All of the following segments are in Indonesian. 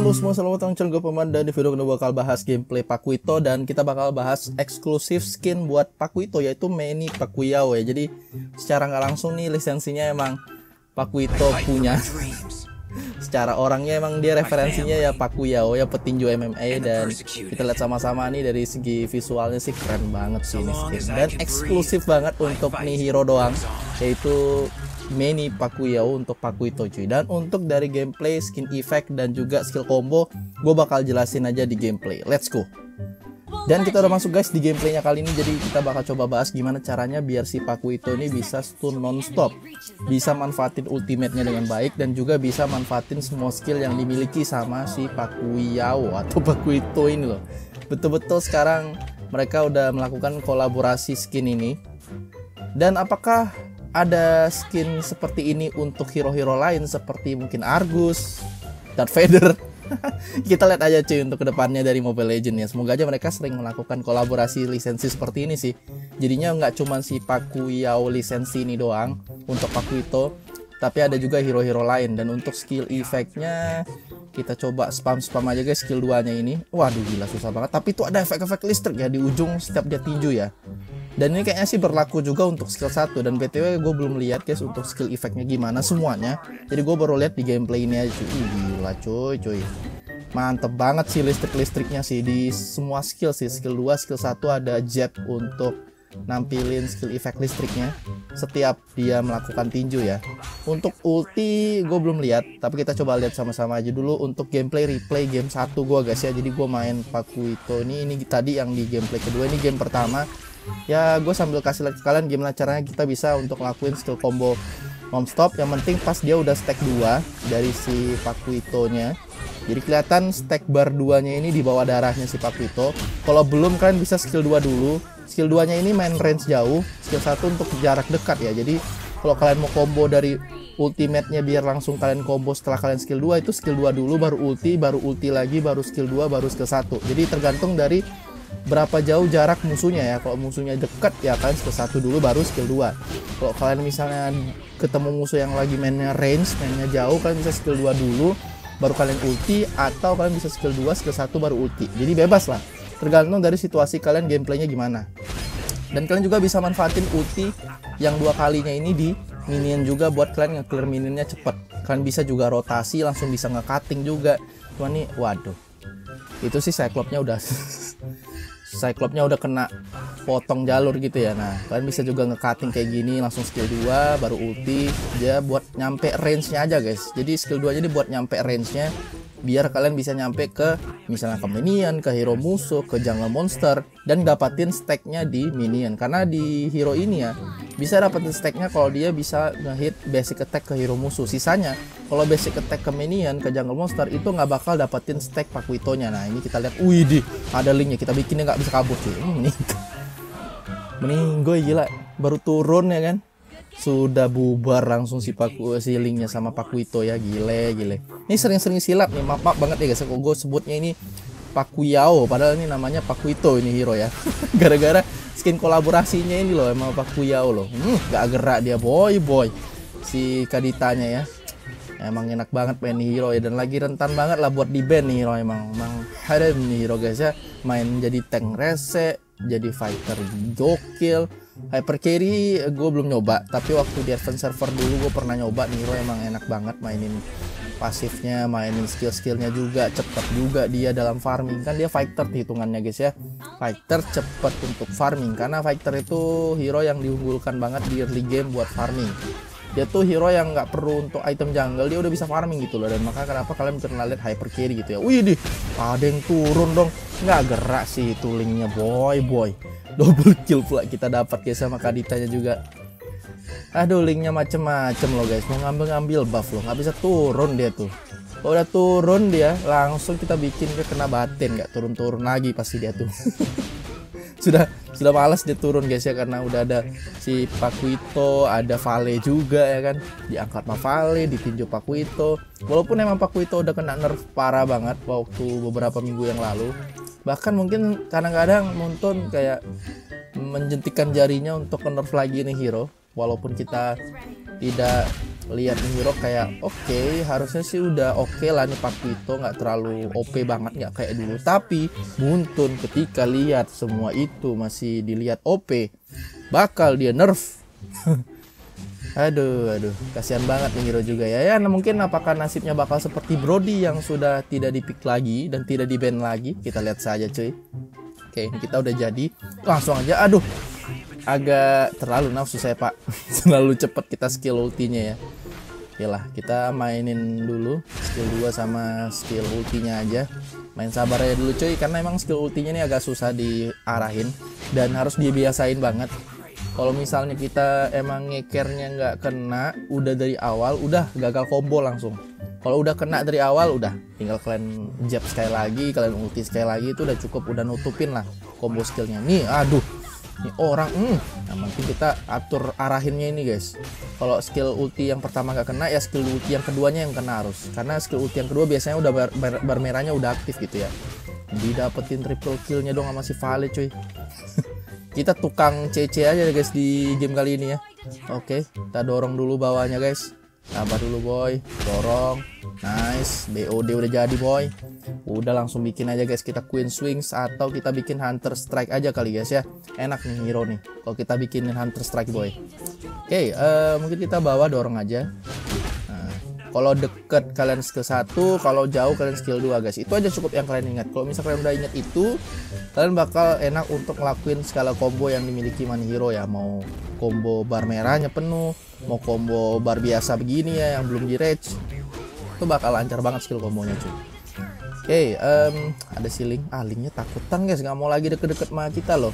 Halo semua, selamat datang channel gue Paman. Dan di video ini bakal bahas gameplay Pakuito. Dan kita bakal bahas eksklusif skin buat Pakuito, yaitu Manny Pacquiao ya. Jadi secara nggak langsung nih lisensinya emang Pakuito punya. Secara orangnya emang dia referensinya ya Pacquiao ya, petinju MMA. Dan kita lihat sama-sama nih dari segi visualnya sih keren banget sih ini skin. Dan eksklusif banget untuk nih hero doang, yaitu Manny Pacquiao untuk Pakuito cuy. Dan untuk dari gameplay, skin effect dan juga skill combo, gue bakal jelasin aja di gameplay. Let's go. Dan kita udah masuk guys di gameplaynya kali ini. Jadi kita bakal coba bahas gimana caranya biar si Pakuito ini bisa stun non-stop, bisa manfaatin ultimate-nya dengan baik, dan juga bisa manfaatin semua skill yang dimiliki sama si Pacquiao atau Pakuito ini loh. Betul-betul sekarang mereka udah melakukan kolaborasi skin ini. Dan apakah ada skin seperti ini untuk hero-hero lain seperti mungkin Argus, Darth Vader? Kita lihat aja cuy untuk kedepannya dari Mobile Legends ya. Semoga aja mereka sering melakukan kolaborasi lisensi seperti ini sih. Jadinya nggak cuma si Pacquiao lisensi ini doang untuk Pakuito, tapi ada juga hero-hero lain. Dan untuk skill effect-nya kita coba spam aja guys skill 2 nya ini. Waduh gila susah banget. Tapi itu ada efek-efek listrik ya di ujung setiap dia tinju ya. Dan ini kayaknya sih berlaku juga untuk skill 1. Dan BTW gue belum lihat guys untuk skill effect-nya gimana semuanya. Jadi gue baru lihat di gameplay ini aja cuy. Gila cuy. Mantep banget sih listrik-listriknya sih di semua skill sih. Skill 2, skill 1 ada jet untuk nampilin skill effect listriknya setiap dia melakukan tinju ya. Untuk ulti gue belum lihat, tapi kita coba lihat sama-sama aja dulu untuk gameplay replay game 1 gue guys ya. Jadi gue main Pakuito ini tadi yang di gameplay kedua, ini game pertama. Ya gue sambil kasih lihat ke kalian gimana caranya kita bisa untuk lakuin skill combo non-stop. Yang penting pas dia udah stack 2 dari si Pakuito nya, jadi kelihatan stack bar 2 nya ini di bawah darahnya si Pakuito. Kalau belum kalian bisa skill 2 dulu. Skill 2 nya ini main range jauh, skill 1 untuk jarak dekat ya. Jadi kalau kalian mau combo dari ultimate nya biar langsung kalian combo setelah kalian skill 2, itu skill 2 dulu baru ulti lagi, baru skill 2, baru skill 1. Jadi tergantung dari berapa jauh jarak musuhnya ya. Kalau musuhnya dekat ya kalian skill 1 dulu baru skill 2. Kalau kalian misalnya ketemu musuh yang lagi mainnya range, mainnya jauh, kalian bisa skill 2 dulu baru kalian ulti, atau kalian bisa skill 2 skill 1 baru ulti. Jadi bebas lah, tergantung dari situasi kalian gameplaynya gimana. Dan kalian juga bisa manfaatin ulti yang 2 kalinya ini di minion juga buat kalian nge-clear minionnya cepet. Kalian bisa juga rotasi, langsung bisa nge-cutting juga. Cuman nih waduh, itu sih Cyclops-nya udah Cyclops-nya udah kena potong jalur gitu ya. Nah kalian bisa juga nge-cutting kayak gini, langsung skill 2 baru ulti. Dia buat nyampe range-nya aja guys. Jadi skill 2 nya ini buat nyampe range-nya, biar kalian bisa nyampe ke misalnya ke minion, ke hero musuh, ke jungle monster, dan dapatin stack-nya di minion. Karena di hero ini ya bisa dapetin stack-nya kalau dia bisa ngehit basic attack ke hero musuh. Sisanya kalau basic attack ke minion, ke jungle monster, itu nggak bakal dapetin stack Pakuito-nya. Nah ini kita lihat, wih ada linknya, kita bikinnya nggak bisa kabur cuy. Meninggoy gila, baru turun ya kan, sudah bubar langsung si linknya sama Pakuito ya. Gile. Ini sering-sering silap nih, maaf banget ya guys, kok gue sebutnya ini Pacquiao padahal ini namanya Pakuito ini hero ya. Gara-gara skin kolaborasinya ini loh emang Pacquiao loh. Gak gerak dia boy si Kaditanya ya. Emang enak banget main hero ya, dan lagi rentan banget lah buat di ban nih hero. Emang ada nih hero guys ya, main jadi tank rese, jadi fighter gokil. Hyper carry gue belum nyoba, tapi waktu di advance server dulu gue pernah nyoba. Niro emang enak banget mainin pasifnya, mainin skill-skillnya juga, cepet juga dia dalam farming. Kan dia fighter hitungannya guys ya, fighter cepet untuk farming, karena fighter itu hero yang diunggulkan banget di early game buat farming. Dia tuh hero yang nggak perlu untuk item jungle, dia udah bisa farming gitu loh. Dan maka kenapa kalian pernah lihat hyper carry gitu ya. Wih ada yang turun dong, nggak gerak sih itu linknya boy. Double kill pula kita dapat guys sama Kaditanya juga. Aduh linknya macem-macem loh guys, mau ngambil buff loh, nggak bisa turun dia tuh. Kalau udah turun dia langsung kita bikin dia kena batin, nggak turun lagi pasti dia tuh. sudah malas dia turun guys ya, karena udah ada si Pakuito, ada Vale juga ya kan, diangkat sama Vale, ditinju Pakuito. Walaupun emang Pakuito udah kena nerf parah banget waktu beberapa minggu yang lalu. Bahkan mungkin kadang-kadang Moonton kayak menjentikan jarinya untuk nerf lagi nih hero. Walaupun kita tidak lihat nih hero kayak oke, harusnya sih udah oke lah nih Pakuito, nggak terlalu OP banget, nggak kayak dulu. Tapi Muntun ketika lihat semua itu masih dilihat OP, bakal dia nerf. Aduh, kasihan banget nih hero juga ya. Ya mungkin apakah nasibnya bakal seperti Brody yang sudah tidak dipick lagi dan tidak di ban lagi. Kita lihat saja cuy. Oke, ini kita udah jadi. Langsung aja, aduh, agak terlalu nafsu saya pak. Terlalu cepat kita skill ultinya ya. Oke lah, kita mainin dulu skill 2 sama skill ultinya aja. Main sabar aja dulu cuy, karena emang skill ultinya ini agak susah diarahin dan harus dibiasain banget. Kalau misalnya kita emang ngekernya nggak kena udah dari awal, udah gagal combo langsung. Kalau udah kena dari awal, udah tinggal kalian jab sekali lagi, kalian ulti sekali lagi, itu udah cukup, udah nutupin lah combo skillnya. Nih, aduh, ini orang, nah nanti kita atur arahinnya ini guys. Kalau skill ulti yang pertama nggak kena, ya skill ulti yang keduanya yang kena harus. Karena skill ulti yang kedua biasanya udah bar merahnya udah aktif gitu ya. Didapetin triple killnya dong sama si Vale cuy. Kita tukang CC aja guys di game kali ini ya. Oke, kita dorong dulu bawahnya guys. Sabar dulu boy, dorong. Nice, BOD udah jadi boy. Udah langsung bikin aja guys, kita Queen Swings atau kita bikin Hunter Strike aja kali guys ya. Enak nih hero nih kalau kita bikinin Hunter Strike boy. Oke, mungkin kita bawa dorong aja. Kalau deket kalian skill 1, kalau jauh kalian skill 2 guys. Itu aja cukup yang kalian ingat. Kalau misalnya kalian udah ingat itu, kalian bakal enak untuk ngelakuin skala combo yang dimiliki Manihiro ya. Mau combo bar merahnya penuh, mau combo bar biasa begini ya yang belum di rage, itu bakal lancar banget skill kombonya cuy. Oke, ada ceiling. Linknya takutan guys, nggak mau lagi deket-deket sama kita loh.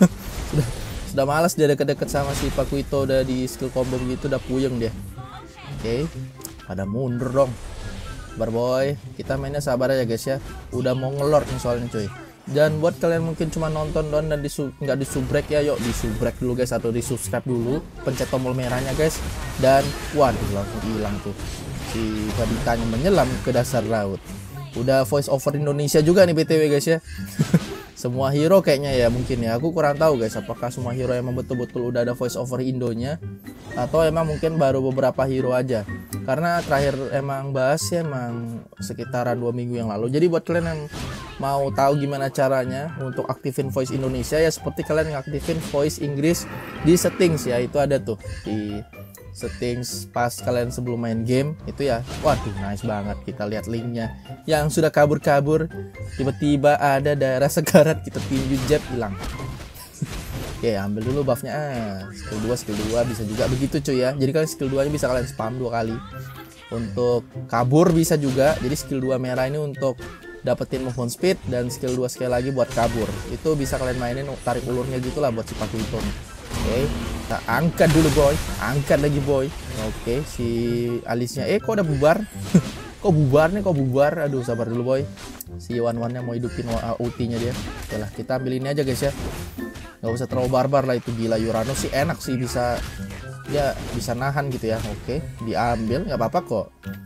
sudah malas dia deket-deket sama si Pakuito, udah di skill combo begitu udah puyeng dia. Oke, pada mundur dong. Sabar boy, kita mainnya sabar aja guys ya. Udah mau ngelord nih soalnya cuy. Dan buat kalian mungkin cuma nonton doang dan nggak di subrek ya, yuk di subrek dulu guys, atau di subscribe dulu, pencet tombol merahnya guys. Dan waduh, langsung hilang tuh si baditanya menyelam ke dasar laut. Udah voice over Indonesia juga nih BTW guys ya. Semua hero kayaknya ya, mungkin ya, aku kurang tahu guys apakah semua hero emang betul-betul udah ada voice over Indonya atau emang mungkin baru beberapa hero aja. Karena terakhir emang bahas ya emang sekitaran 2 minggu yang lalu. Jadi buat kalian yang mau tahu gimana caranya untuk aktifin voice Indonesia, ya seperti kalian ngaktifin voice Inggris di settings ya, itu ada tuh di settings pas kalian sebelum main game itu ya. Waduh, nice banget. Kita lihat linknya yang sudah kabur-kabur, tiba-tiba ada daerah sekarat, kita tinju jab hilang. Oke, ambil dulu buffnya. Skill 2 bisa juga begitu cuy ya. Jadi kalian skill 2 nya bisa kalian spam 2 kali. Untuk kabur bisa juga. Jadi skill 2 merah ini untuk dapetin movement speed, dan skill 2 sekali lagi buat kabur. Itu bisa kalian mainin tarik ulurnya gitulah buat si Pakuito nih. Oke, kita angkat dulu boy. Angkat lagi boy. Oke, si alisnya kok udah bubar. Kok bubar nih, kok bubar. Aduh, sabar dulu boy. Si Wan-Wan-nya mau hidupin ultinya dia. Oke lah, kita ambil ini aja guys ya. Nggak usah terlalu barbar lah, itu gila. Uranus sih enak sih, bisa ya, bisa nahan gitu ya. Oke, diambil nggak apa-apa kok.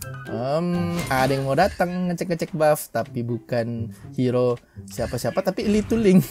Ada yang mau datang ngecek-ngecek buff, tapi bukan hero siapa-siapa, tapi itu Link.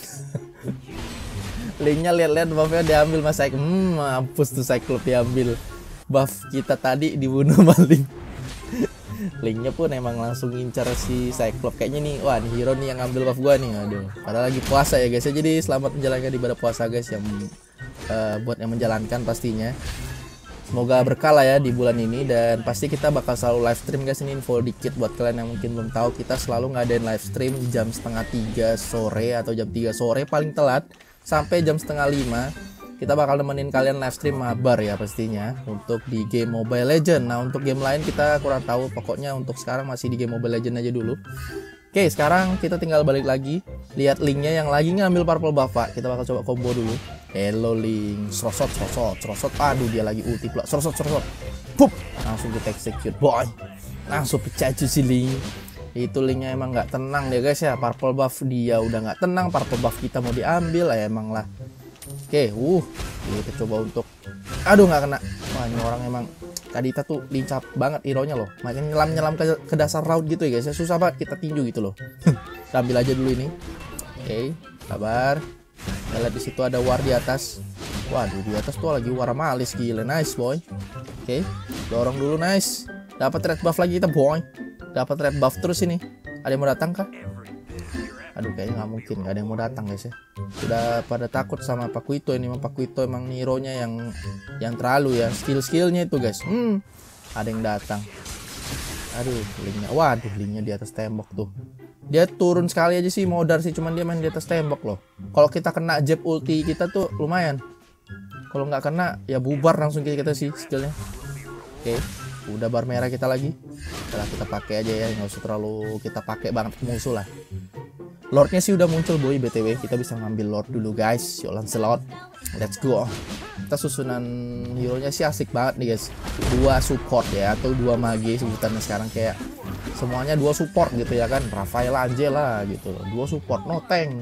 Linknya lihat-lihat buffnya diambil mas Cyclops. Mampus tuh Cyclops diambil. Buff kita tadi dibunuh maling. Linknya pun emang langsung ngincar si Cyclops. Kayaknya nih, wah nih hero nih yang ngambil buff gua nih. Aduh, padahal lagi puasa ya guys ya. Jadi selamat menjalankan ibadah puasa guys, yang buat yang menjalankan pastinya. Semoga berkah lah ya di bulan ini, dan pasti kita bakal selalu live stream guys. Ini info dikit buat kalian yang mungkin belum tahu, kita selalu ngadain live stream jam setengah 3 sore atau jam 3 sore paling telat sampai jam setengah 5. Kita bakal nemenin kalian live stream mabar ya pastinya untuk di game Mobile Legend. Nah, untuk game lain kita kurang tahu, pokoknya untuk sekarang masih di game Mobile Legend aja dulu. Oke, sekarang kita tinggal balik lagi, lihat Linknya yang lagi ngambil purple buff pak. Kita bakal coba combo dulu. Hello Link, serosot. Aduh, dia lagi ulti pula. Serosot. Pup, langsung kita execute boy. Langsung pecah si Link. Itu Linknya emang nggak tenang deh guys ya. Purple buff dia udah nggak tenang, purple buff kita mau diambil ya emang lah. Oke, kita coba untuk, aduh nggak kena. Wah, ini orang emang Kadita tuh lincah banget hero-nya loh. Makanya nyelam ke dasar laut gitu ya guys. Susah banget kita tinju gitu loh. Kita ambil aja dulu ini. Oke, sabar. Kita lihat di situ ada war di atas. Waduh, di atas tuh lagi war malis, gila. Nice boy. Oke, dorong dulu, nice. Dapat red buff lagi kita, boy. Dapat red buff terus ini. Ada yang mau datang kah? Aduh, kayaknya nggak mungkin, nggak ada yang mau datang guys ya. Sudah pada takut sama Pakuito ini. Pakuito emang hero-nya yang terlalu ya, skill-skillnya itu guys. Ada yang datang. Aduh, linknya, waduh, linknya di atas tembok tuh. Dia turun sekali aja sih, modar sih, cuman dia main di atas tembok loh. Kalau kita kena jab ulti kita tuh lumayan. Kalau nggak kena ya bubar langsung kita sih skillnya. Oke, udah bar merah kita lagi. Setelah kita pakai aja ya, nggak usah terlalu kita pakai banget ke musuh lah. Lordnya sih udah muncul boy, BTW kita bisa ngambil Lord dulu guys. Yuk Lancelot, let's go. Kita susunan hero nya sih asik banget nih guys. 2 support ya, atau 2 mage sebutannya sekarang, kayak semuanya 2 support gitu ya kan. Rafael, Angela gitu, 2 support, no tank.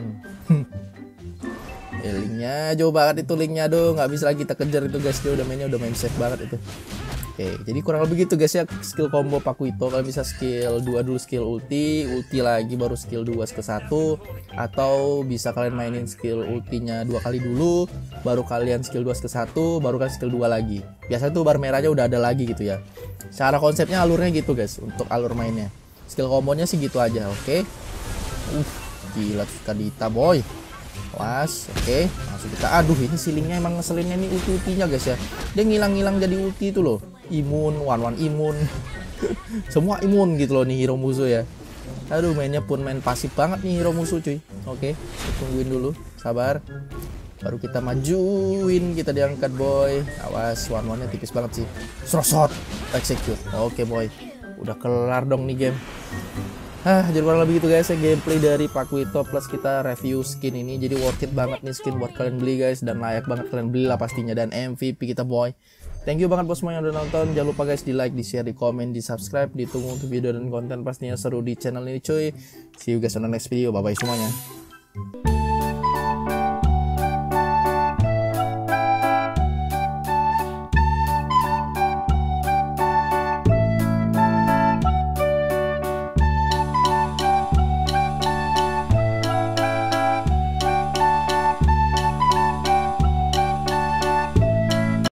Linknya jauh banget itu, linknya aduh, nggak bisa lagi kita kejar itu guys. Dia udah main safe banget itu. Oke, jadi kurang lebih gitu guys ya skill combo Pakuito. Kalian bisa skill 2 dulu, skill ulti lagi baru skill 2 skill 1, atau bisa kalian mainin skill ultinya 2 kali dulu baru kalian skill 2 skill 1 baru kalian skill 2 lagi. Biasanya tuh bar merahnya udah ada lagi gitu ya. Cara konsepnya alurnya gitu guys untuk alur mainnya. Skill kombonya sih gitu aja, oke. Gila Kadita boy. Was, oke. Langsung kita, aduh ini silingnya emang ngeselinnya nih ulti-ultinya guys ya. Dia ngilang-ngilang jadi ulti itu loh. Imun, one imun. Semua imun gitu loh nih hero musuh ya. Aduh, mainnya pun main pasif banget nih hero musuh cuy. Oke, tungguin dulu, sabar. Baru kita majuin, kita diangkat boy. Awas, one-nya tipis banget sih. Shot, execute. Oke boy, udah kelar dong nih game. Jadi kurang lebih gitu guys ya gameplay dari Pakuito plus kita review skin ini. Jadi worth it banget nih skin buat kalian beli guys, dan layak banget kalian beli lah pastinya, dan MVP kita boy. Thank you banget buat semua yang udah nonton. Jangan lupa guys di like, di share, di komen, di subscribe. Ditunggu untuk video dan konten pastinya seru di channel ini cuy. See you guys on the next video. Bye bye semuanya.